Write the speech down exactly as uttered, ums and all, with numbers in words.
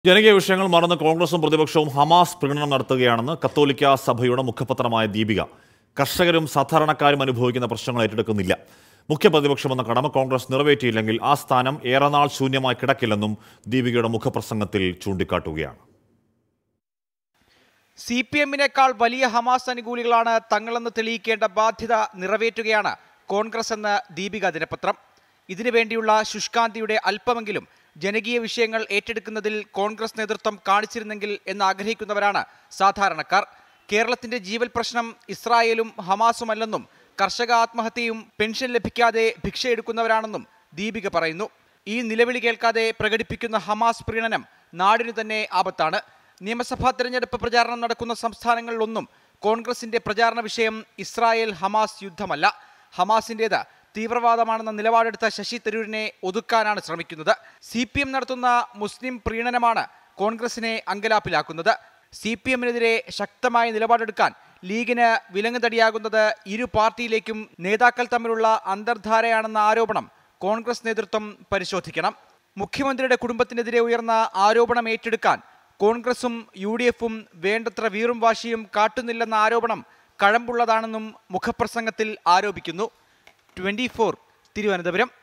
ജനകീയ വിഷയങ്ങൾ മറന്ന് കോൺഗ്രസും പ്രതിപക്ഷവും ഹമാസ് പ്രകടനം നടത്തുകയാണെന്ന് കത്തോലിക്ക സഭയുടെ മുഖപത്രമായ ദീപിക. കർഷകരും സാധാരണക്കാരും അനുഭവിക്കുന്ന പ്രശ്നങ്ങൾ ഏറ്റെടുക്കുന്നില്ല. മുഖ്യ പ്രതിപക്ഷമെന്ന കടമ കോൺഗ്രസ് നിറവേറ്റിയില്ലെങ്കിൽ ആ സ്ഥാനം ഏറെ നാൾ ശൂന്യമായി കിടക്കില്ലെന്നും ദീപികയുടെ മുഖപ്രസംഗത്തിൽ ചൂണ്ടിക്കാട്ടുകയാണ്. സി പി എമ്മിനേക്കാൾ വലിയ ഹമാസ് അനുകൂലികളാണ് തങ്ങളെന്ന് തെളിയിക്കേണ്ട ബാധ്യത നിറവേറ്റുകയാണ് കോൺഗ്രസ് എന്ന ദീപിക ദിനപത്രം. ഇതിനുവേണ്ടിയുള്ള ശുഷ്കാന്തിയുടെ അല്പമെങ്കിലും ജനകീയ വിഷയങ്ങൾ ഏറ്റെടുക്കുന്നതിൽ കോൺഗ്രസ് നേതൃത്വം കാണിച്ചിരുന്നെങ്കിൽ എന്ന് ആഗ്രഹിക്കുന്നവരാണ് സാധാരണക്കാർ. കേരളത്തിന്റെ ജീവൽ പ്രശ്നം ഇസ്രായേലും ഹമാസുമല്ലെന്നും കർഷക ആത്മഹത്യയും പെൻഷൻ ലഭിക്കാതെ ഭിക്ഷയെടുക്കുന്നവരാണെന്നും ദീപിക പറയുന്നു. ഈ നിലവിളി കേൾക്കാതെ പ്രകടിപ്പിക്കുന്ന ഹമാസ് പ്രീണനം നാടിനു തന്നെ ആപത്താണ്. നിയമസഭാ തെരഞ്ഞെടുപ്പ് പ്രചാരണം നടക്കുന്ന സംസ്ഥാനങ്ങളിലൊന്നും കോൺഗ്രസിന്റെ പ്രചാരണ വിഷയം ഇസ്രായേൽ ഹമാസ് യുദ്ധമല്ല. ഹമാസിൻ്റേത് തീവ്രവാദമാണെന്ന നിലപാടെടുത്ത ശശി തരൂരിനെ ഒതുക്കാനാണ് ശ്രമിക്കുന്നത്. സി പി എം നടത്തുന്ന മുസ്ലിം പ്രീണനമാണ് കോൺഗ്രസിനെ അങ്കലാപ്പിലാക്കുന്നത്. സി പി എമ്മിനെതിരെ ശക്തമായ നിലപാടെടുക്കാൻ ലീഗിന് വിലങ്ങുതടിയാകുന്നത് ഇരു പാർട്ടിയിലേക്കും നേതാക്കൾ തമ്മിലുള്ള അന്തർധാരയാണെന്ന ആരോപണം കോൺഗ്രസ് നേതൃത്വം പരിശോധിക്കണം. മുഖ്യമന്ത്രിയുടെ കുടുംബത്തിനെതിരെ ഉയർന്ന ആരോപണം ഏറ്റെടുക്കാൻ കോൺഗ്രസും യു ഡി എഫും വേണ്ടത്ര വീറും വാശിയും കാട്ടുന്നില്ലെന്ന ആരോപണം കഴമ്പുള്ളതാണെന്നും മുഖപ്രസംഗത്തിൽ ആരോപിക്കുന്നു. Twenty four Thiruvananthapuram.